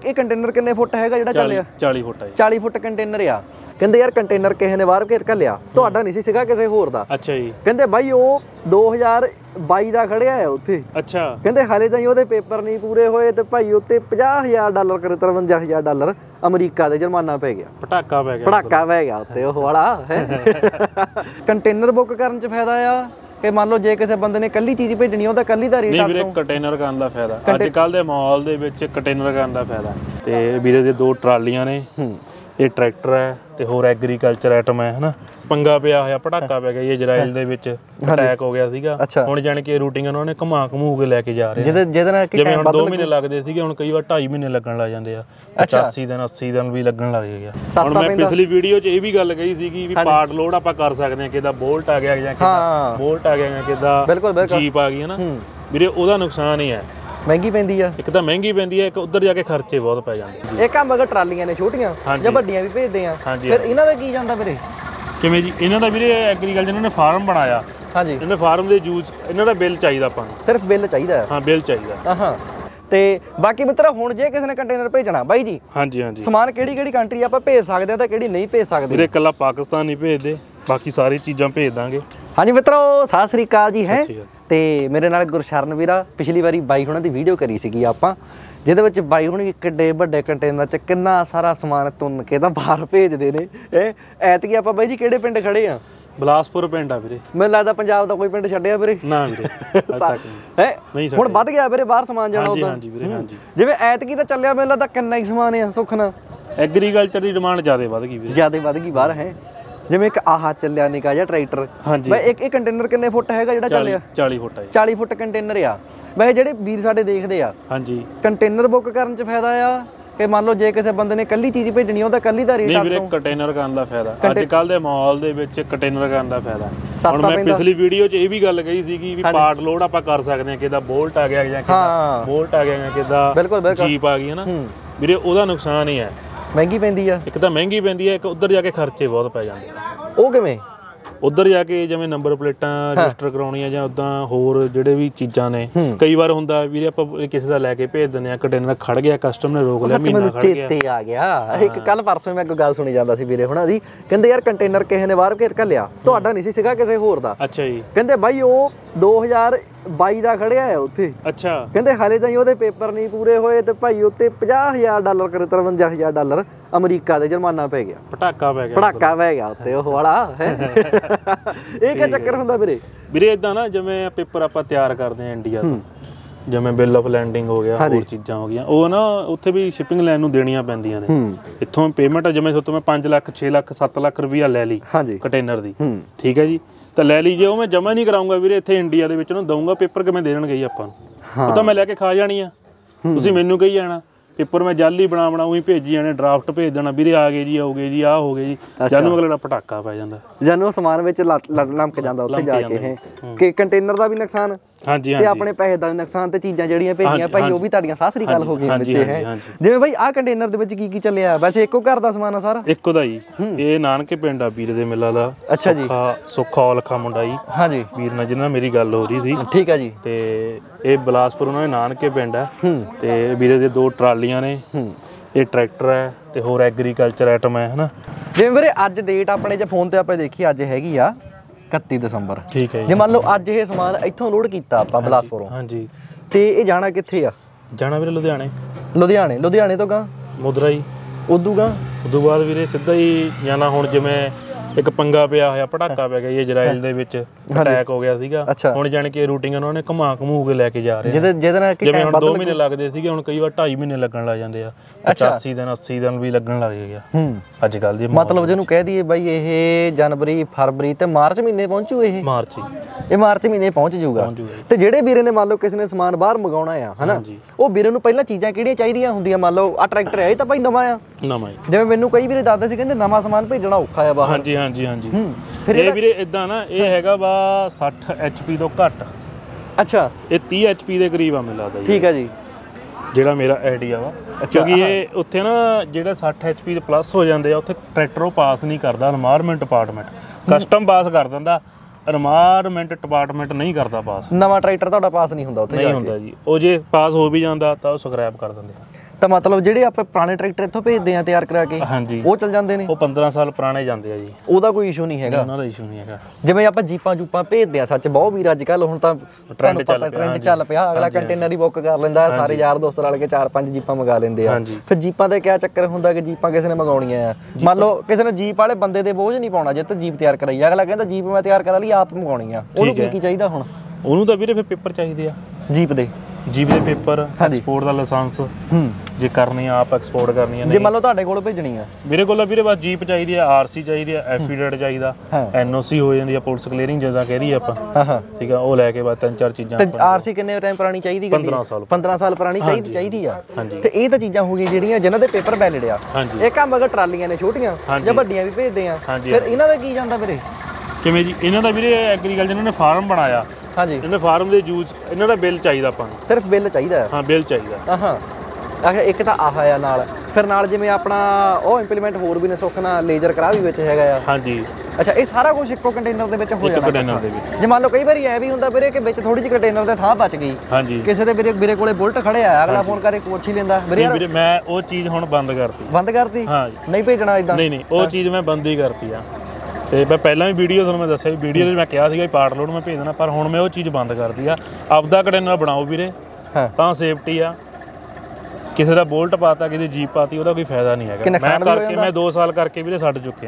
ਇਹ ਕੰਟੇਨਰ ਕਿੰਨੇ ਫੁੱਟ ਹੈਗਾ ਜਿਹੜਾ ਚੱਲਿਆ? 40 ਫੁੱਟ ਹੈ। 40 ਫੁੱਟ ਕੰਟੇਨਰ ਆ। ਕਹਿੰਦੇ ਯਾਰ ਕੰਟੇਨਰ ਕਿਸੇ ਨੇ ਬਾਹਰ ਘੇਰ ਘੱਲਿਆ, ਤੁਹਾਡਾ ਨਹੀਂ ਸੀ ਸੀਗਾ, ਕਿਸੇ ਹੋਰ ਦਾ। ਅੱਛਾ ਜੀ। ਕਹਿੰਦੇ ਬਾਈ ਉਹ 2022 ਦਾ ਖੜਿਆ ਆ ਉੱਥੇ। ਅੱਛਾ। ਕਹਿੰਦੇ ਹਾਲੇ ਤਾਈਂ ਉਹਦੇ ਪੇਪਰ ਨਹੀਂ ਪੂਰੇ ਹੋਏ ਤੇ ਭਾਈ ਉੱਤੇ $50,000 ਕਰੇ $53,000 ਅਮਰੀਕਾ ਦੇ ਜੁਰਮਾਨਾ ਪੈ ਗਿਆ। ਪਟਾਕਾ ਪੈ ਗਿਆ ਉੱਤੇ ਉਹ ਵਾਲਾ ਕੰਟੇਨਰ ਬੁੱਕ ਕਰਨ ਚ ਫਾਇਦਾ ਆ ਕਿ ਮੰਨ ਲਓ ਜੇ ਕਿਸੇ ਬੰਦੇ ਨੇ ਕੱਲੀ ਚੀਜ਼ ਭੇਜਣੀ ਉਹਦਾ ਕੱਲੀ ਦਾ ਰੇਟ ਨਹੀਂ ਵੀਰੇ, ਕੰਟੇਨਰ ਕਰਨ ਦਾ ਫਾਇਦਾ ਅੱਜ ਕੱਲ ਦੇ ਮਾਹੌਲ ਦੇ ਵਿੱਚ ਕੰਟੇਨਰ ਕਰਨ ਦਾ ਫਾਇਦਾ। ਤੇ ਵੀਰੇ ਦੇ 2 ਟਰਾਲੀਆਂ ਨੇ, ਇਹ ਟਰੈਕਟਰ ਹੈ ਤੇ ਹੋਰ ਐਗਰੀਕਲਚਰ ਆਈਟਮ ਹੈ ਹਨਾ। ਪੰਗਾ ਪਿਆ ਹੋਇਆ, ਪਟਾਕਾ ਪੈ ਗਿਆ ਇਜ਼ਰਾਈਲ ਦੇ ਵਿੱਚ, ਅਟੈਕ ਹੋ ਗਿਆ ਸੀਗਾ। ਹੁਣ ਜਾਣ ਕੇ ਰੂਟਿੰਗ ਉਹਨਾਂ ਨੇ ਘੁਮਾ ਕੇ ਲੈ ਕੇ ਜਾ ਰਹੇ ਜਿਹਦੇ ਨਾਲ ਜਿਵੇਂ ਹੁਣ 2 ਮਹੀਨੇ ਲੱਗਦੇ ਸੀਗੇ ਹੁਣ ਕਈ ਵਾਰ 2.5 ਮਹੀਨੇ ਲੱਗਣ ਲੱਗ ਜਾਂਦੇ ਆ। 85 ਦਿਨ 80 ਦਿਨ ਵੀ ਲੱਗਣ ਲੱਗ ਗਿਆ। ਹੁਣ ਮੈਂ ਪਿਛਲੀ ਵੀਡੀਓ 'ਚ ਇਹ ਵੀ ਗੱਲ ਕਹੀ ਸੀਗੀ ਵੀ ਪਾਰਟ ਲੋਡ ਆਪਾਂ ਕਰ ਸਕਦੇ ਹਾਂ, ਕਿਦਾ ਬੋਲਟ ਆ ਗਿਆ ਜਾਂ ਕਿਦਾ ਬੋਲਟ ਆ ਗਿਆ ਜਾਂ ਕਿਦਾ ਜੀਪ ਆ ਗਈ ਹਨਾ ਵੀਰੇ, ਉਹਦਾ ਨੁਕਸਾਨ ਹੀ ਹੈ, ਮਹਿੰਗੀ ਪੈਂਦੀ ਆ। ਇੱਕ ਤਾਂ ਮਹਿੰਗੀ ਪੈਂਦੀ ਆ, ਇੱਕ ਉੱਧਰ ਜਾ ਕੇ ਖਰਚੇ ਬਹੁਤ ਪੈ ਜਾਂਦੇ। ਇਹ ਕੰਮ ਅਗਰ ਟਰਾਲੀਆਂ ਨੇ ਛੋਟੀਆਂ ਜਾਂ ਵੱਡੀਆਂ ਵੀ ਭੇਜਦੇ ਆ ਫਿਰ ਇਹਨਾਂ ਦਾ ਕੀ ਜਾਂਦਾ ਵੀਰੇ? ਕਿਵੇਂ ਜੀ? ਇਹਨਾਂ ਦਾ ਵੀਰੇ ਐਗਰੀਕਲਚਰ ਇਹਨਾਂ ਨੇ ਫਾਰਮ ਬਣਾਇਆ। ਹਾਂਜੀ। ਇਹਨਾਂ ਫਾਰਮ ਦੇ ਯੂਜ਼ ਇਹਨਾਂ ਦਾ ਬਿੱਲ ਚਾਹੀਦਾ ਆਪਾਂ ਨੂੰ, ਸਿਰਫ ਬਿੱਲ ਚਾਹੀਦਾ। ਹਾਂ, ਬਿੱਲ ਚਾਹੀਦਾ। ਤੇ ਬਾਕੀ ਮਿੱਤਰ ਹੁਣ ਜੇ ਕਿਸੇ ਨੇ ਕੰਟੇਨਰ ਭੇਜਣਾ ਬਾਈ ਜੀ, ਹਾਂਜੀ ਸਮਾਨ ਕਿਹੜੀ ਕੰਟਰੀ ਆਪਾਂ ਭੇਜ ਸਕਦੇ ਆ ਤੇ ਕਿਹੜੀ ਨਹੀਂ ਭੇਜ ਸਕਦੇ? ਵੀਰੇ ਇਕੱਲਾ ਪਾਕਿਸਤਾਨ ਨਹੀਂ ਭੇਜਦੇ, ਬਾਕੀ ਸਾਰੀ ਚੀਜ਼ਾਂ ਭੇਜ ਦਾਂਗੇ। ਹਾਂਜੀ ਮਿੱਤਰੋ, ਸਤਿ ਸ੍ਰੀ ਅਕਾਲ ਜੀ। ਹੈ ਤੇ ਮੇਰੇ ਨਾਲ ਗੁਰਸ਼ਰਨ ਵੀਰਾ, ਪਿਛਲੀ ਵਾਰੀ ਬਾਈ ਹੁਣਾਂ ਦੀ ਵੀਡੀਓ ਕਰੀ ਸੀਗੀ ਆਪਾਂ, ਜਿਹਦੇ ਵਿੱਚ ਬਾਈ ਹੁਣ ਕਿੱਡੇ ਵੱਡੇ ਕੰਟੇਨਰ 'ਚ ਕਿੰਨਾ ਸਾਰਾ ਸਮਾਨ ਤੁੰਨ ਕੇ ਤਾਂ ਬਾਹਰ ਭੇਜਦੇ ਨੇ। ਐਤਕੀ ਆਪਾਂ ਬਾਈ ਜੀ ਕਿਹੜੇ ਪਿੰਡ ਖੜੇ ਆ? ਬਿਲਾਸਪੁਰ ਪਿੰਡ ਆ ਵੀਰੇ। ਮੈਨੂੰ ਲੱਗਦਾ ਪੰਜਾਬ ਦਾ ਕੋਈ ਪਿੰਡ ਛੱਡਿਆ ਵੀਰੇ? ਨਾ ਵੀਰੇ, ਹੁਣ ਵੱਧ ਗਿਆ ਵੀਰੇ ਬਾਹਰ ਸਮਾਨ ਜਾਣਾ ਉਦੋਂ। ਹਾਂਜੀ ਵੀਰੇ, ਹਾਂਜੀ। ਜਿਵੇਂ ਐਤਕੀ ਤਾਂ ਚੱਲਿਆ ਮੈਨੂੰ ਲੱਗਦਾ ਕਿੰਨਾ ਹੀ ਸਮਾਨ ਆ ਸੁੱਖ ਨਾਲ। ਐਗਰੀਕਲਚਰ ਦੀ ਡਿਮਾਂਡ ਜ਼ਿਆਦਾ ਵੱਧ ਗਈ ਵੀਰੇ, ਜ਼ਿਆਦਾ ਵੱਧ ਗਈ ਬਾਹਰ। ਹੈ ਜਿਵੇਂ ਇੱਕ ਆਹ ਚੱਲਿਆ ਨਿੱਕਾ ਜਿਹਾ ਟਰੈਕਟਰ। ਹਾਂਜੀ। ਇਹ ਕੰਟੇਨਰ ਕਿੰਨੇ ਫੁੱਟ ਹੈਗਾ ਜਿਹੜਾ ਚੱਲਿਆ? 40 ਫੁੱਟ ਹੈ। 40 ਫੁੱਟ ਕੰਟੇਨਰ ਆ। ਵੈਸੇ ਜਿਹੜੇ ਵੀਰ ਸਾਡੇ ਦੇਖਦੇ ਆ, ਹਾਂਜੀ, ਕੰਟੇਨਰ ਬੁੱਕ ਕਰਨ ਚ ਫਾਇਦਾ ਆ ਕਿ ਮੰਨ ਲਓ ਜੇ ਕਿਸੇ ਬੰਦੇ ਨੇ ਕੱਲੀ ਚੀਜ਼ ਭੇਜਣੀ ਉਹਦਾ ਕੱਲੀ ਦਾ ਰੇਟ? ਨਹੀਂ ਵੀਰੇ, ਕੰਟੇਨਰ ਕਰਨ ਦਾ ਫਾਇਦਾ ਅੱਜ ਕੱਲ ਦੇ ਮਾਹੌਲ ਦੇ ਵਿੱਚ ਕੰਟੇਨਰ ਕਰਨ ਦਾ ਫਾਇਦਾ। ਹੁਣ ਮੈਂ ਪਿਛਲੀ ਵੀਡੀਓ 'ਚ ਇਹ ਵੀ ਗੱਲ ਕਹੀ ਸੀਗੀ ਵੀ ਪਾਰਟ ਲੋਡ ਆਪਾਂ ਕਰ ਸਕਦੇ ਹਾਂ, ਕਿਦਾ ਬੋਲਟ ਆ ਗਿਆ ਜਾਂ ਕਿਦਾ ਜੀਪ ਆ ਗਈ ਹਨਾ ਵੀਰੇ, ਉਹਦਾ ਨੁਕਸਾਨ ਹੀ ਹੈ, ਮਹਿੰਗੀ ਪੈਂਦੀ ਆ। ਇੱਕ ਤਾਂ ਮਹਿੰਗੀ ਪੈਂਦੀ ਆ, ਇੱਕ ਉੱਧਰ ਜਾ ਕੇ ਖਰਚੇ ਬਹੁਤ ਪੈ ਜਾਂਦੇ। ਉਹ ਕਿਵੇਂ? ਉੱਧਰ ਜਾ ਕੇ ਜਿਵੇਂ ਨੰਬਰ ਪਲੇਟਾਂ ਰਜਿਸਟਰ ਕਰਾਉਣੀਆਂ ਜਾਂ ਉਦਾਂ ਹੋਰ ਜਿਹੜੇ ਵੀ ਚੀਜ਼ਾਂ ਨੇ, ਕਈ ਵਾਰ ਹੁੰਦਾ ਵੀਰੇ ਆਪਾਂ ਕਿਸੇ ਦਾ ਲੈ ਕੇ ਭੇਜ ਦਿੰਦੇ ਆ, ਕੰਟੇਨਰ ਖੜ ਗਿਆ, ਕਸਟਮ ਨੇ ਰੋਕ ਲਿਆ, ਮਹੀਨਾ ਖੜ ਗਿਆ। ਚੇਤੇ ਆ ਗਿਆ, ਇੱਕ ਕੱਲ ਪਰਸੋਂ ਮੈਂ ਇੱਕ ਗੱਲ ਸੁਣੀ ਜਾਂਦਾ ਸੀ ਵੀਰੇ ਹੁਣਾਂ ਦੀ, ਕਹਿੰਦੇ ਯਾਰ ਕੰਟੇਨਰ ਕਿਸੇ ਨੇ ਬਾਹਰ ਘੇਰ ਘੱਲਿਆ, ਤੁਹਾਡਾ ਨਹੀਂ ਸੀ ਸੀਗਾ, ਕਿਸੇ ਹੋਰ ਦਾ। ਅੱਛਾ ਜੀ। ਕਹਿੰਦੇ ਬਾਈ ਉਹ 2022 ਦਾ ਖੜਿਆ ਆ ਉੱਥੇ। ਅੱਛਾ। ਕਹਿੰਦੇ ਹਾਲੇ ਤਾਈਂ ਉਹਦੇ ਪੇਪਰ ਨਹੀਂ ਪੂਰੇ ਹੋਏ ਤੇ ਭਾਈ ਉੱਤੇ $50,000 ਕਰੇ $53,000 ਅਮਰੀਕਾ ਦੇ ਜੁਰਮਾਨਾ ਪੈ ਗਿਆ। ਪਟਾਕਾ ਪੈ ਗਿਆ ਉੱਤੇ ਉਹ ਵਾਲਾ। ਇਹ ਕੀ ਚੱਕਰ ਹੁੰਦਾ ਵੀਰੇ? ਵੀਰੇ ਇਦਾਂ ਨਾ, ਜਿਵੇਂ ਪੇਪਰ ਆਪਾਂ ਤਿਆਰ ਕਰਦੇ ਆ ਇੰਡੀਆ ਤੋਂ, ਜਿਵੇਂ ਬਿੱਲ ਆਫ ਲੈਂਡਿੰਗ ਹੋ ਗਿਆ, ਹੋਰ ਚੀਜ਼ਾਂ ਹੋ ਗਈਆਂ, ਉਹ ਨਾ ਉੱਥੇ ਵੀ ਸ਼ਿਪਿੰਗ ਲਾਈਨ ਨੂੰ ਦੇਣੀਆਂ ਪੈਂਦੀਆਂ ਨੇ। ਇੱਥੋਂ ਪੇਮੈਂਟ ਜਿਵੇਂ ਤੋਂ ਮੈਂ 5 ਲੱਖ 6 ਲੱਖ 7 ਲੱਖ ਰੁਪਈਆ ਲੈ ਲਈ ਕੰਟੇਨਰ ਦੀ, ਠੀਕ ਹੈ ਜੀ, ਤਾਂ ਲੈ ਲਈ। ਜੇ ਉਹ ਮੈਂ ਜਮਾ ਨਹੀਂ ਕਰਾਉਂਗਾ ਵੀਰੇ ਇੱਥੇ ਇੰਡੀਆ ਦੇ ਵਿੱਚ ਉਹਨੂੰ ਦਊਂਗਾ, ਪੇਪਰ ਕਿਵੇਂ ਦੇਣਗੇ ਜੀ ਆਪਾਂ ਨੂੰ? ਉਹ ਤਾਂ ਮੈਂ ਲੈ ਕੇ ਖਾ ਜਾਣੀ ਆ, ਤੁਸੀਂ ਮੈਨੂੰ ਕਹੀ ਜਾਣਾ ਪੇਪਰ ਮੈਂ ਜਾਲੀ ਬਣਾ ਉਹੀ ਭੇਜੀ ਜਾਣੇ, ਡਰਾਫਟ ਭੇਜ ਦੇਣਾ ਵੀਰੇ, ਆ ਗਏ ਜੀ, ਆਉਗੇ ਜੀ, ਆਹ ਹੋ ਗਏ ਜੀ, ਜਾਨੂੰ ਅਗਲਾ ਪਟਾਕਾ ਪੈ ਜਾਂਦਾ, ਜਾਨੂੰ ਸਮਾਨ ਵਿੱਚ ਲੰਮਕ ਜਾਂਦਾ ਉੱਥੇ ਜਾ ਕੇ। ਕਿ ਕੰਟੇਨਰ ਦਾ ਵੀ ਨੁਕਸਾਨ ਤੇ ਆਪਣੇ ਪੈਸੇ ਦਾ ਵੀ ਨੁਕਸਾਨ, ਤੇ ਚੀਜ਼ਾਂ ਜਿਹੜੀਆਂ ਭੇਜੀਆਂ ਭਾਈ ਉਹ ਵੀ ਤੁਹਾਡੀਆਂ ਸਤਿ ਸ੍ਰੀ ਅਕਾਲ ਹੋ ਗਈਆਂ ਵਿੱਚ। ਹੈ ਜਿਵੇਂ ਬਾਈ ਆਹ ਕੰਟੇਨਰ ਦੇ ਵਿੱਚ ਕੀ ਚੱਲਿਆ? ਵੈਸੇ ਇੱਕੋ ਘਰ ਦਾ ਸਮਾਨ ਆ ਸਾਰਾ? ਇੱਕੋ ਦਾ ਜੀ। ਇਹ ਨਾਨਕੇ ਪਿੰਡ ਆ ਵੀਰ ਦੇ ਮੇਲਾ ਦਾ। ਅੱਛਾ ਜੀ। ਸੁੱਖਾ ਔਲਖਾ ਮੁੰਡਾ ਜੀ। ਹਾਂਜੀ। ਵੀਰ ਨਾਲ ਜਿਹਨਾਂ ਮੇਰੀ ਗੱਲ ਹੋ ਰਹੀ ਸੀ। ਠੀਕ ਹੈ ਜੀ। ਤੇ ਇਹ ਬਿਲਾਸਪੁਰ ਉਹਨਾਂ ਦੇ ਨਾਨਕੇ ਪਿੰਡ ਆ, ਤੇ ਵੀਰੇ ਦੇ 2 ਟਰਾਲੀਆਂ ਨੇ, ਇਹ ਟਰੈਕਟਰ ਹੈ ਤੇ ਹੋਰ ਐਗਰੀਕਲਚਰ ਆਈਟਮ ਹੈ ਹਨਾ। ਜਿਵੇਂ ਵੀਰੇ ਅੱਜ ਡੇਟ ਆਪਣੇ ਜੇ ਫੋਨ ਤੇ ਆਪਾਂ ਦੇਖੀ, ਅੱਜ ਹੈਗੀ ਆ 31 ਦਸੰਬਰ। ਠੀਕ ਹੈ। ਜੇ ਮੰਨ ਲਓ ਅੱਜ ਇਹ ਸਮਾਨ ਇੱਥੋਂ ਲੋਡ ਕੀਤਾ ਆਪਾਂ ਬਿਲਾਸਪੁਰੋਂ, ਹਾਂਜੀ, ਤੇ ਇਹ ਜਾਣਾ ਕਿੱਥੇ ਆ? ਜਾਣਾ ਵੀਰੇ ਲੁਧਿਆਣੇ ਤੋਂ ਗਾਂ ਮੁਦਰਾ ਉਦੋਂ ਬਾਅਦ ਵੀਰੇ ਸਿੱਧਾ ਹੀ ਜਾਣਾ। ਹੁਣ ਜਿਵੇਂ ਇੱਕ ਪੰਗਾ ਪਿਆ ਹੋਇਆ, ਪਟਾਕਾ ਪੈ ਗਿਆ ਇਜ਼ਰਾਈਲ ਦੇ ਵਿੱਚ, ਅਟੈਕ ਹੋ ਗਿਆ ਸੀਗਾ, ਹੁਣ ਜਾਣ ਕੇ ਰੂਟਿੰਗ ਉਹਨਾਂ ਨੇ ਘੁਮਾ ਕੇ ਲੈ ਕੇ ਜਾ ਰਹੇ, ਜਿਹਦੇ ਨਾਲ ਜਿਵੇਂ ਹੁਣ 2 ਮਹੀਨੇ ਲੱਗਦੇ ਸੀਗੇ ਹੁਣ ਕਈ ਵਾਰ 2.5 ਮਹੀਨੇ ਲੱਗਣ ਲੱਗ ਜਾਂਦੇ ਆ। 85 ਦਿਨ 80 ਦਿਨ ਵੀ ਲੱਗਣ ਲੱਗ ਗਿਆ ਅੱਜ ਕੱਲ ਦੀ। ਮਤਲਬ ਜਿਹਨੂੰ ਕਹਿ ਦਈਏ ਬਾਈ ਇਹ ਜਨਵਰੀ ਫਰਵਰੀ ਤੇ ਮਾਰਚ ਮਹੀਨੇ ਪਹੁੰਚੂ। ਇਹ ਮਾਰਚ ਮਹੀਨੇ ਪਹੁੰਚ ਜਾਊਗਾ। ਤੇ ਜਿਹੜੇ ਵੀਰੇ ਨੇ ਮੰਨ ਲਓ ਕਿਸੇ ਨੇ ਸਮਾਨ ਬਾਹਰ ਮੰਗਾਉਣਾ ਆ ਹਨਾ, ਉਹ ਵੀਰੇ ਨੂੰ ਪਹਿਲਾਂ ਚੀਜ਼ਾਂ ਕਿਹੜੀਆਂ ਚਾਹੀਦੀਆਂ ਹੁੰਦੀਆਂ? ਮੰਨ ਲਓ ਆਹ ਟਰੈਕਟਰ ਹੈ, ਇਹ ਤਾਂ ਭਾਈ ਨਵਾਂ ਆ, ਜਿਵੇਂ ਮੈਨੂੰ ਕਈ ਵੀਰੇ ਦੱਸਦੇ ਸੀ, ਕਹਿੰਦੇ ਨਵਾਂ ਸਮਾਨ ਭੇਜਣਾ ਔਖਾ ਆ ਬਾਹਰ। ਹਾਂਜੀ। ਫਿਰ ਇਹ ਵੀਰੇ ਇਦਾਂ ਨਾ, ਇਹ ਹੈਗਾ ਵਾ 60 HP ਤੋਂ ਘੱਟ। ਅੱਛਾ। ਇਹ 30 HP ਦੇ ਕਰੀਬ ਆ ਮੈਨੂੰ ਲੱਗਦਾ ਜੀ। ਠੀਕ ਹੈ ਜੀ। ਜਿਹੜਾ ਮੇਰਾ ਆਈਡੀਆ ਵਾ, ਕਿਉਂਕਿ ਇਹ ਉੱਥੇ ਨਾ ਜਿਹੜਾ 60 HP ਦੇ ਪਲੱਸ ਹੋ ਜਾਂਦੇ ਆ, ਉੱਥੇ ਟਰੈਕਟਰ ਉਹ ਪਾਸ ਨਹੀਂ ਕਰਦਾ, ਐਨਵਾਇਰਨਮੈਂਟ ਡਿਪਾਰਟਮੈਂਟ, ਕਸਟਮ ਪਾਸ ਕਰ ਦਿੰਦਾ, ਐਨਵਾਇਰਨਮੈਂਟ ਡਿਪਾਰਟਮੈਂਟ ਨਹੀਂ ਕਰਦਾ ਪਾਸ। ਨਵਾਂ ਟਰੈਕਟਰ ਤੁਹਾਡਾ ਪਾਸ ਨਹੀਂ ਹੁੰਦਾ ਉੱਥੇ? ਨਹੀਂ ਹੁੰਦਾ ਜੀ। ਉਹ ਜੇ ਪਾਸ ਹੋ ਵੀ ਜਾਂਦਾ ਤਾਂ ਉਹ ਸਕ੍ਰੈਪ ਕਰ ਦਿੰਦੇ ਆ। ਤਾਂ ਮਤਲਬ ਜਿਹੜੇ ਆਪਾਂ ਪੁਰਾਣੇ ਟਰੈਕਟਰ ਇੱਥੋਂ ਭੇਜਦੇ ਆ ਤਿਆਰ ਕਰਾ ਕੇ ਹਾਂਜੀ ਉਹ ਚੱਲ ਜਾਂਦੇ ਨੇ? ਉਹ 15 ਸਾਲ ਪੁਰਾਣੇ ਜਾਂਦੇ ਆ ਜੀ, ਉਹਦਾ ਕੋਈ ਇਸ਼ੂ ਨਹੀਂ ਹੈਗਾ? ਉਹਨਾਂ ਦਾ ਇਸ਼ੂ ਨਹੀਂ ਹੈਗਾ। ਜਿਵੇਂ ਆਪਾਂ ਜੀਪਾਂ ਜੂਪਾਂ ਭੇਜਦੇ ਆ, ਸੱਚ ਬਹੁਤ ਵੀਰ ਅੱਜ ਕੱਲ ਹੁਣ ਤਾਂ ਟ੍ਰੈਂਡ ਚੱਲ ਪਿਆ, ਅਗਲਾ ਕੰਟੇਨਰ ਹੀ ਬੁੱਕ ਕਰ ਲੈਂਦਾ, ਸਾਰੇ ਯਾਰ ਦੋਸਤ ਰਲ ਕੇ 4-5 ਜੀਪਾਂ ਮੰਗਾ ਲੈਂਦੇ ਆ। ਫਿਰ ਜੀਪਾਂ ਦਾ ਕਿਆ ਚੱਕਰ ਹੁੰਦਾ ਕਿ ਜੀਪਾਂ ਕਿਸੇ ਨੇ ਮੰਗਾਉਣੀਆਂ ਆ, ਮੰਨ ਲਓ ਕਿਸੇ ਨੇ ਜੀਪ ਵਾਲੇ ਬੰਦੇ ਦੇ ਬੋਝ ਨਹੀਂ ਪਾਉਣਾ, ਜਿੱਤ ਜੀਪ ਤਿਆਰ ਕਰਾਈ, ਅਗਲਾ ਕਹਿੰਦਾ ਜੀਪ ਮੈਂ ਤਿਆਰ ਕਰਾ ਲਈ ਆਪ ਮੰਗਾਉਣੀ ਆ, ਉਹਨੂੰ ਕੀ ਚਾਹੀਦਾ ਹੁਣ? ਉਹਨੂੰ ਤਾਂ ਵੀਰੇ ਫਿਰ ਪੇਪਰ ਚਾਹੀਦੇ ਆ, ਜੀਪ ਦੇ ਪੇਪਰ, ਐਕਸਪੋਰਟ ਦਾ ਲਾਇਸੈਂਸ ਜੇ ਕਰਨੀ ਆ, ਆਪ ਐਕਸਪੋਰਟ ਕਰਨੀ ਆ। ਜੇ ਮੰਨ ਲਓ ਤੁਹਾਡੇ ਕੋਲ ਭੇਜਣੀ ਆ? ਮੇਰੇ ਕੋਲ ਵੀਰੇ ਬਸ ਜੀਪ ਚਾਹੀਦੀ ਆ, ਆਰਸੀ ਚਾਹੀਦੀ ਆ, ਐਫੀਡੇਟ ਚਾਹੀਦਾ, ਐਨਓਸੀ ਹੋ ਜਾਂਦੀ ਆ, ਪੁਲਿਸ ਕਲੀਅਰਿੰਗ ਜਿੱਦਾਂ ਕਹਿ ਰਹੀ ਆਪਾਂ, ਠੀਕ ਆ, ਉਹ ਲੈ ਕੇ ਬਾਅਦ 3-4 ਚੀਜ਼ਾਂ। ਤੇ ਆਰਸੀ ਕਿੰਨੇ ਟਾਈਮ ਪੁਰਾਣੀ ਚਾਹੀਦੀ? 15 ਸਾਲ ਪੁਰਾਣੀ ਚਾਹੀਦੀ ਆ। ਤੇ ਇਹ ਤਾਂ ਚੀਜ਼ਾਂ ਹੋ ਗਈਆਂ ਜਿਹੜੀਆਂ ਜਿਨ੍ਹਾਂ ਦੇ ਪੇਪਰ ਵੈਲਿਡ ਆ। ਇਹ ਕੰਮ ਅਗਰ ਟਰਾਲੀਆਂ ਨੇ ਛੋਟੀਆਂ ਜਾਂ ਵੱਡੀਆਂ ਵੀ ਭੇਜਦੇ ਆ, ਫਿਰ ਇਹਨਾਂ ਦਾ ਕੀ ਜਾਂਦਾ ਵੀਰੇ? ਕਿਵੇਂ ਜੀ? ਇਹਨਾਂ ਦਾ ਵੀਰੇ ਐਗਰੀਕਲਚਰ ਜਿਹਨਾਂ ਨੇ ਫਾਰਮ ਬਣਾਇਆ, ਹਾਂਜੀ, ਇਹਨਾਂ ਫਾਰਮ ਦੇ ਯੂਜ਼, ਇਹਨਾਂ ਦਾ ਬਿੱਲ ਚਾਹੀਦਾ ਆਪਾਂ ਨੂੰ, ਸਿਰਫ ਬਿੱਲ ਚਾਹੀਦਾ? ਹਾਂ, ਬਿੱਲ ਚਾਹੀਦਾ। ਅੱਛਾ, ਇੱਕ ਤਾਂ ਆਹ ਆ ਨਾਲ, ਫਿਰ ਨਾਲ ਜਿਵੇਂ ਆਪਣਾ ਉਹ ਇੰਪਲੀਮੈਂਟ ਹੋਰ ਵੀ ਨੇ ਸੁੱਖ ਨਾਲ, ਲੇਜ਼ਰ ਕਰਾ ਵੀ ਵਿੱਚ ਹੈਗਾ ਆ। ਹਾਂਜੀ। ਅੱਛਾ, ਇਹ ਸਾਰਾ ਕੁਝ ਇੱਕੋ ਕੰਟੇਨਰ ਦੇ ਵਿੱਚ ਹੋ ਜਾਂਦਾ? ਕੰਟੇਨਰ ਦੇ ਵਿੱਚ। ਜੇ ਮੰਨ ਲਓ ਕਈ ਵਾਰੀ ਐ ਵੀ ਹੁੰਦਾ ਵੀਰੇ ਕਿ ਵਿੱਚ ਥੋੜੀ ਜਿਹੀ ਕੰਟੇਨਰ ਦੇ ਥਾਂ ਬਚ ਗਈ, ਹਾਂਜੀ, ਕਿਸੇ ਦੇ ਵੀਰੇ ਕੋਲੇ ਬੁਲਟ ਖੜੇ ਆ, ਅਗਲਾ ਫੋਨ ਕਰਕੇ ਪੁੱਛ ਹੀ ਲੈਂਦਾ ਵੀਰੇ ਮੈਂ ਉਹ ਚੀਜ਼ ਹੁਣ ਬੰਦ ਕਰਤੀ। ਹਾਂ, ਨਹੀਂ ਭੇਜਣਾ ਇਦਾਂ? ਨਹੀਂ, ਉਹ ਚੀਜ਼ ਮੈਂ ਬੰਦ ਹੀ ਕਰਤੀ ਆ। ਤੇ ਮੈਂ ਪਹਿਲਾਂ ਵੀ ਵੀਡੀਓ ਤੁਹਾਨੂੰ ਮੈਂ ਦੱਸਿਆ ਵੀ ਵੀਡੀਓ 'ਚ ਮੈਂ ਕਿਹਾ ਸੀਗਾ ਪਾਰਟ ਲੋਡ ਮੈਂ ਭੇਜ ਦੇਣਾ, ਪਰ ਹੁਣ ਮੈਂ ਉਹ ਚੀਜ਼ ਬੰਦ ਕਰਦੀ ਆ। ਆਪਦਾ ਕੰਟੇਨਰ ਬਣਾਓ ਵੀਰੇ, ਤਾਂ ਸੇਫਟੀ ਆ। ਕਿਸੇ ਦਾ ਬੋਲਟ ਪਾਤਾ, ਕਿਸੇ ਦੀ ਜੀਪ ਪਾਤੀ, ਉਹਦਾ ਕੋਈ ਫਾਇਦਾ ਨਹੀਂ ਹੈਗਾ। ਮੈਂ 2 ਸਾਲ ਕਰਕੇ ਵੀਰੇ ਛੱਡ ਚੁੱਕਿਆ,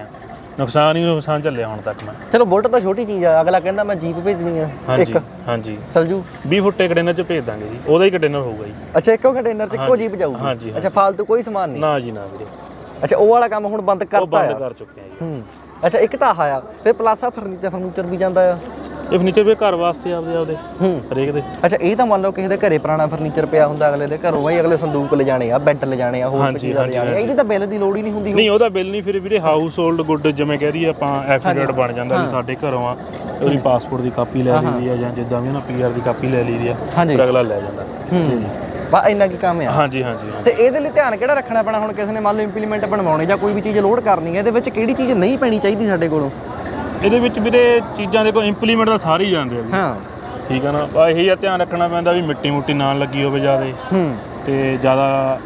ਨੁਕਸਾਨ ਚੱਲਿਆ ਹੁਣ ਤੱਕ ਮੈਂ। ਚਲੋ ਬੁਲਟ ਤਾਂ ਛੋਟੀ ਚੀਜ਼ ਆ, ਅਗਲਾ ਕਹਿੰਦਾ ਮੈਂ ਜੀਪ ਭੇਜਣੀ ਆ ਇੱਕ, ਹਾਂਜੀ, ਚਲਜੂ 20 ਫੁੱਟੇ ਕੰਟੇਨਰ 'ਚ ਭੇਜ ਦਾਂਗੇ ਜੀ, ਉਹਦਾ ਹੀ ਕੰਟੇਨਰ ਹੋਊਗਾ ਜੀ। ਅੱਛਾ, ਇੱਕੋ ਕੰਟੇਨਰ 'ਚ ਇੱਕੋ ਜੀਪ ਜਾਊਗੀ? ਹਾਂਜੀ। ਅੱਛਾ, ਫਾਲਤੂ ਕੋਈ ਸਮਾਨ ਨਹੀਂ? ਨਾ ਜੀ, ਨਾ ਵੀਰੇ। ਅੱਛਾ, ਉਹ ਵਾਲਾ ਕੰਮ ਹੁਣ ਬੰਦ ਕਰਤਾ? ਬੰਦ ਕਰ ਚੁੱਕਿਆ ਜੀ। ਅੱਛਾ, ਇੱਕ ਤਾਂ ਆਹ ਆ, ਫਿਰ ਪਲੱਸ ਆ ਫਰਨੀਚਰ ਵੀ ਜਾਂਦਾ ਆ? ਇਹ ਫਰਨੀਚਰ ਵੀ ਘਰ ਵਾਸਤੇ ਆਪਦੇ ਹਰੇਕ ਦੇ। ਅੱਛਾ, ਇਹ ਤਾਂ ਮੰਨ ਲਓ ਕਿਸੇ ਦੇ ਘਰੇ ਪੁਰਾਣਾ ਫਰਨੀਚਰ ਪਿਆ ਹੁੰਦਾ, ਅਗਲੇ ਦੇ ਘਰੋਂ ਬਾਈ ਅਗਲੇ ਸੰਦੂਕ ਲਿਜਾਣੇ ਆ, ਬੈੱਡ ਲਿਜਾਣੇ ਆ, ਹੋਰ ਚੀਜ਼ਾਂ ਲਿਜਾਣੇ ਆ, ਇਹਦੀ ਤਾਂ ਬਿੱਲ ਦੀ ਲੋੜ ਹੀ ਨਹੀਂ ਹੁੰਦੀ? ਨਹੀਂ, ਉਹਦਾ ਬਿੱਲ ਨਹੀਂ। ਫਿਰ ਵੀਰੇ ਹਾਊਸ ਹੋਲਡ ਗੁੱਡ ਜਿਵੇਂ ਕਹਿ ਰਹੀ ਆਪਾਂ, ਐਫੀਡੇਟ ਬਣ ਜਾਂਦਾ ਵੀ ਸਾਡੇ ਘਰੋਂ ਆ, ਉਹਦੀ ਪਾਸਪੋਰਟ ਦੀ ਕਾਪੀ ਲੈ ਲਈਦੀ ਆ, ਜਾਂ ਜਿੱਦਾਂ ਵੀ ਉਹਨਾਂ ਪੀਆਰ ਦੀ ਕਾਪੀ ਲੈ ਲਈਦੀ ਆ, ਫਿਰ ਅਗਲਾ ਲੈ ਜਾਂਦਾ। ਬਾ ਇੰਨਾ ਕੀ ਕੰਮ ਆ? ਹਾਂਜੀ। ਤੇ ਇਹਦੇ ਲਈ ਧਿਆਨ ਕਿਹੜਾ ਰੱਖਣਾ ਪੈਣਾ ਹੁਣ? ਕਿਸੇ ਨੇ ਮੰਨ ਲਓ ਇੰਪਲੀਮੈਂਟ ਬਣਵਾਉਣੇ ਜਾਂ ਕੋਈ ਵੀ ਚੀਜ਼ ਲੋਡ ਕਰਨੀ ਹੈ, ਇਹਦੇ ਵਿੱਚ ਕਿਹੜੀ ਚੀਜ਼ ਨਹੀਂ ਪੈਣੀ ਚਾਹੀਦੀ ਸਾਡੇ ਕੋਲੋਂ? ਇਹਦੇ ਵਿੱਚ ਵੀਰੇ ਚੀਜ਼ਾਂ ਦੇਖੋ, ਇੰਪਲੀਮੈਂਟ ਤਾਂ ਸਾਰੇ ਹੀ ਜਾਂਦੇ ਆ, ਠੀਕ ਆ ਨਾ। ਇਹੀ ਆ ਧਿਆਨ ਰੱਖਣਾ ਪੈਂਦਾ ਵੀ ਮਿੱਟੀ ਮੁੱਟੀ ਨਾ ਲੱਗੀ ਹੋਵੇ ਜ਼ਿਆਦਾ, ਤੇ ਜ਼ਿਆਦਾ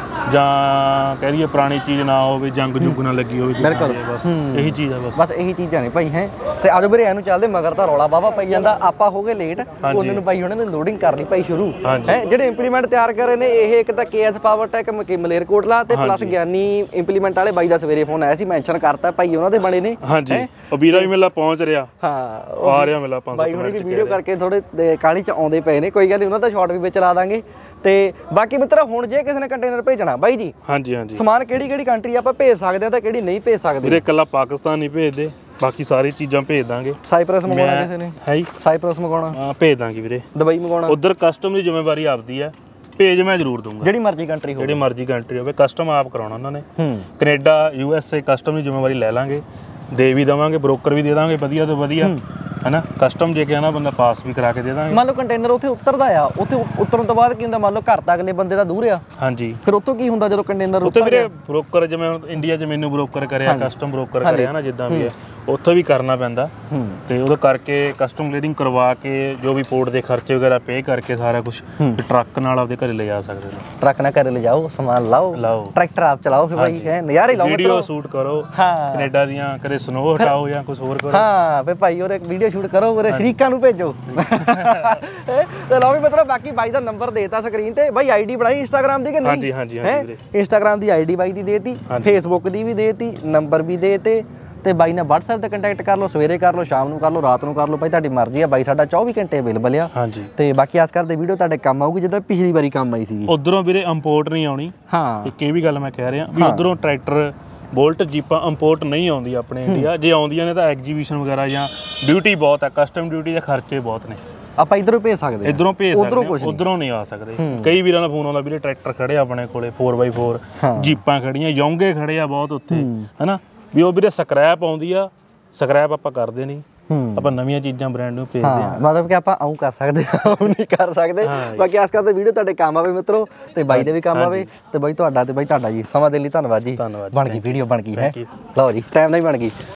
ਜਾਂ ਕਹਿ ਦਈਏ ਪੁਰਾਣੀ ਚੀਜ਼ ਨਾ ਹੋਵੇ, ਜੰਗ ਜੁਗ ਨਾ ਲੱਗੀ ਹੋਵੇ। ਬਿਲਕੁਲ, ਬਸ ਇਹੀ ਚੀਜ਼ ਆ। ਬਸ ਇਹੀ ਚੀਜ਼ਾਂ ਨੇ ਭਾਈ। ਹੈ ਤੇ ਆਜੋ ਵੀਰੇ ਇਹਨੂੰ ਚੱਲਦੇ, ਮਗਰ ਤਾਂ ਰੌਲਾ ਬਾਵਾ ਪਈ ਜਾਂਦਾ, ਆਪਾਂ ਹੋ ਗਏ ਲੇਟ, ਉਹਨਾਂ ਨੂੰ ਭਾਈ ਉਹਨਾਂ ਨੇ ਲੋਡਿੰਗ ਕਰ ਲਈ ਭਾਈ ਸ਼ੁਰੂ। ਹੈ ਜਿਹੜੇ ਇੰਪਲੀਮੈਂਟ ਤਿਆਰ ਕਰੇ ਨੇ, ਇਹ ਇੱਕ ਤਾਂ KS ਪਾਵਰ ਟੈਕ ਮਲੇਰਕੋਟਲਾ ਤੇ ਪਲੱਸ ਗਿਆਨੀ ਇੰਪਲੀਮੈਂਟ ਵਾਲੇ ਬਾਈ ਦਾ ਸਵੇਰੇ ਫੋਨ ਆਇਆ ਸੀ, ਮੈਂਸ਼ਨ ਕਰਤਾ ਭਾਈ ਉਹਨਾਂ ਦੇ ਬਣੇ ਨੇ। ਹਾਂਜੀ, ਉਹ ਵੀਰਾ ਵੀ ਮੇਲਾ ਪਹੁੰਚ ਰਿਹਾ, ਹਾਂ ਆ ਰਿਹਾ ਮੇਲਾ 5 ਬਾਈ ਹੁਣੇ ਦੀ ਵੀਡੀਓ ਕਰਕੇ ਥੋੜੇ ਕਾਹਲੀ ਚ ਆਉਂਦੇ ਪਏ ਨੇ, ਕੋਈ ਗੱਲ ਨਹੀਂ, ਉਹਨਾਂ ਦਾ ਸ਼ਾਰਟ ਵੀ ਵਿੱਚ ਲਾ ਦਾਂਗੇ। ਤੇ ਬਾਕੀ ਮਿੱਤਰ, ਹੁਣ ਜੇ ਕਿਸੇ ਨੇ ਕੰਟੇਨਰ ਭੇਜਣਾ ਬਾਈ ਜੀ, ਹਾਂਜੀ, ਸਮਾਨ ਕਿਹੜੀ ਕੰਟਰੀ ਆਪਾਂ ਭੇਜ ਸਕਦੇ ਆ ਤੇ ਕਿਹੜੀ ਨਹੀਂ ਭੇਜ ਸਕਦੇ? ਵੀਰੇ ਇਕੱਲਾ ਪਾਕਿਸਤਾਨ ਨਹੀਂ ਭੇਜਦੇ, ਬਾਕੀ ਸਾਰੀ ਚੀਜ਼ਾਂ ਭੇਜ ਦਾਂਗੇ। ਸਾਈਪ੍ਰਸ ਮੰਗਾਉਣਾ ਕਿਸੇ ਨੇ? ਹੈ ਸਾਈਪ੍ਰਸ ਮੰਗਾਉਣਾ? ਹਾਂ, ਭੇਜ ਦਾਂਗੇ ਵੀਰੇ। ਦੁਬਈ ਮੰਗਾਉਣਾ? ਉਧਰ ਕਸਟਮ ਦੀ ਜ਼ਿੰਮੇਵਾਰੀ ਆਪਦੀ ਹੈ, ਭੇਜ ਮੈਂ ਜ਼ਰੂਰ ਦੂੰਗਾ। ਜਿਹੜੀ ਮਰਜ਼ੀ ਕੰਟਰੀ ਹੋਵੇ, ਕਸਟਮ ਆਪ ਕਰਾਉਣਾ ਉਹਨਾਂ ਨੇ। ਕੈਨੇਡਾ, USA ਕਸਟਮ ਦੀ ਜ਼ਿੰਮੇਵਾਰੀ ਲੈ ਲਾਂਗੇ, ਦੇ ਵੀ ਦੇਵਾਂਗੇ, ਬ੍ਰੋਕਰ ਵੀ ਦੇ ਦਾਂਗੇ ਵਧੀਆ ਤੋਂ ਵਧੀਆ, ਹੈਨਾ। ਕਸਟਮ ਜੇ ਕਹਿਣਾ ਬੰਦਾ ਪਾਸ ਵੀ ਕਰਾ ਕੇ ਦੇ ਦਾਂਗੇ। ਮੰਨ ਲਓ ਕੰਟੇਨਰ ਉੱਥੇ ਉਤਰਦਾ ਆ, ਉੱਥੇ ਉਤਰਨ ਤੋਂ ਬਾਅਦ ਕੀ ਹੁੰਦਾ? ਮੰਨ ਲਓ ਘਰ ਤਾਂ ਅਗਲੇ ਬੰਦੇ ਦਾ ਦੂਰ ਆ, ਹਾਂਜੀ, ਫਿਰ ਉੱਥੋਂ ਕੀ ਹੁੰਦਾ ਜਦੋਂ ਕੰਟੇਨਰ ਉੱਤੇ? ਵੀਰੇ ਬ੍ਰੋਕਰ, ਜਿਵੇਂ ਹੁਣ ਇੰਡੀਆ 'ਚ ਮੈਨੂੰ ਬ੍ਰੋਕਰ ਕਰਿਆ, ਕਸਟਮ ਬ੍ਰੋਕਰ ਕਰਿਆ ਨਾ, ਜਿੱਦਾਂ ਵੀ ਹੈ, ਉੱਥੇ ਵੀ ਕਰਨਾ ਪੈਂਦਾ, ਤੇ ਉਹਦਾ ਕਰਕੇ ਕਸਟਮ ਕਲੀਅਰਿੰਗ ਕਰਵਾ ਕੇ ਜੋ ਵੀ ਪੋਰਟ ਦੇ ਖਰਚੇ ਵਗੈਰਾ ਪੇ ਕਰਕੇ ਸਾਰਾ ਕੁਝ ਟਰੱਕ ਨਾਲ ਆਪਦੇ ਘਰੇ ਲਿਜਾ ਸਕਦੇ ਨੇ। ਟਰੱਕ ਨਾਲ ਘਰੇ ਲਿਜਾਓ, ਸਮਾਨ ਲਾਓ, ਟਰੈਕਟਰ ਆਪ ਚਲਾਓ, ਫਿਰ ਭਾਈ ਹੈ ਨਜ਼ਾਰੇ ਲਾਓ, ਵੀਡੀਓ ਸ਼ੂਟ ਕਰੋ ਕੈਨੇਡਾ ਦੀਆਂ, ਕਦੇ ਸਨੋ ਹਟਾਓ ਜਾਂ ਕੁਝ ਹੋਰ ਕਰੋ। ਹਾਂ, ਫਿਰ ਭਾਈ ਹੋਰ ਇੱਕ ਵੀਡੀਓ ਸ਼ੂਟ ਕਰੋ, ਉਹਦੇ ਸ਼ਰੀਕਾਂ ਨੂੰ ਭੇਜੋ। ਤੇ ਲਓ ਵੀ ਮਤਲਬ, ਬਾਕੀ ਬਾਈ ਦਾ ਨੰਬਰ ਦੇਤਾ ਸਕਰੀਨ ਤੇ। ਬਾਈ ਆਈਡੀ ਬਣਾਈ ਇੰਸਟਾਗ੍ਰਾਮ ਦੀ ਕਿ ਨਹੀਂ? ਹਾਂਜੀ, ਇੰਸਟਾਗ੍ਰਾਮ ਦੀ ਆਈਡੀ ਬਾਈ ਦੀ ਦੇਤੀ, ਫੇਸਬੁੱਕ ਦੀ ਵੀ ਦੇਤੀ, ਨੰਬਰ ਵੀ ਦੇਤੇ, ਤੇ ਬਾਈ ਨਾਲ WhatsApp ਤੇ ਕੰਟੈਕਟ ਕਰ ਲਓ, ਸਵੇਰੇ ਕਰ ਲਓ, ਸ਼ਾਮ ਨੂੰ ਕਰ ਲਓ, ਰਾਤ ਨੂੰ ਕਰ ਲਓ, ਭਾਈ ਤੁਹਾਡੀ ਮਰਜ਼ੀ ਆ। ਬਾਈ ਸਾਡਾ 24 ਘੰਟੇ ਅਵੇਲੇਬਲ ਆ। ਹਾਂਜੀ, ਤੇ ਬਾਕੀ ਆਸ ਕਰਦੇ ਵੀਡੀਓ ਤੁਹਾਡੇ ਕੰਮ ਆਊਗੀ, ਜਿੱਦਾਂ ਪਿਛਲੀ ਵਾਰੀ ਕੰਮ ਆਈ ਸੀਗੀ। ਉਧਰੋਂ ਵੀਰੇ ਇੰਪੋਰਟ ਨਹੀਂ ਆਉਣੀ। ਹਾਂ, ਇੱਕ ਇਹ ਵੀ ਗੱਲ ਮੈਂ ਕਹਿ ਰਿਹਾ ਵੀ ਉਧਰੋਂ ਟਰੈਕਟਰ, ਬੋਲਟ, ਜੀਪਾਂ ਇੰਪੋਰਟ ਨਹੀਂ ਆਉਂਦੀ ਆਪਣੇ ਇੰਡੀਆ। ਜੇ ਆਉਂਦੀਆਂ ਨੇ ਤਾਂ ਐਗਜੀਬਿਸ਼ਨ ਵਗੈਰਾ ਜਾਂ ਡਿਊਟੀ ਬਹੁਤ ਆ, ਕਸਟਮ ਡਿਊਟੀ ਦੇ ਖਰਚੇ ਬਹੁਤ ਨੇ। ਆਪਾਂ ਇਧਰੋਂ ਭੇਜ ਸਕਦੇ, ਇਧਰੋਂ ਭੇਜ ਸਕਦੇ, ਉਧਰੋਂ ਨਹੀਂ ਆ ਸਕਦੇ। ਕਈ ਵੀਰਾਂ ਦਾ ਫੋਨ ਆਉਂਦਾ, ਵੀਰੇ ਟਰੈਕਟਰ ਖੜੇ ਆਪਣੇ ਕੋਲੇ 4x4, ਜੀਪਾਂ ਖੜੀਆਂ, ਯੋਂਗੇ ਖੜੇ ਆ ਬਹੁਤ ਉੱਥੇ, ਹਨਾ, ਵੀ ਉਹ ਵੀਰੇ ਸਕ੍ਰੈਪ ਆਉਂਦੀ ਆ, ਸਕ੍ਰੈਪ ਆਪਾਂ ਕਰਦੇ ਨਹੀਂ, ਆਪਾਂ ਨਵੀਆਂ ਚੀਜ਼ਾਂ ਬ੍ਰਾਂਡ ਨੂੰ ਭੇਜਦੇ ਆ। ਮਤਲਬ ਕਿ ਆਪਾਂ ਆਉਂ ਕਰ ਸਕਦੇ, ਆਉਂ ਨਹੀਂ ਕਰ ਸਕਦੇ। ਬਾਕੀ ਆਸ ਕਰਦੇ ਵੀਡੀਓ ਤੁਹਾਡੇ ਕੰਮ ਆਵੇ ਮਿੱਤਰੋ, ਤੇ ਬਾਈ ਦੇ ਵੀ ਕੰਮ ਆਵੇ, ਤੇ ਬਾਈ ਤੁਹਾਡਾ ਤੇ ਬਾਈ ਤੁਹਾਡਾ ਜੀ। ਸਮਾਂ ਦੇਣ ਲਈ ਧੰਨਵਾਦ ਜੀ। ਬਣ ਗਈ ਵੀਡੀਓ, ਬਣ ਗਈ ਹੈ। ਲਓ ਜੀ, ਟਾਈਮ ਨਾਲ ਹੀ ਬਣ ਗਈ।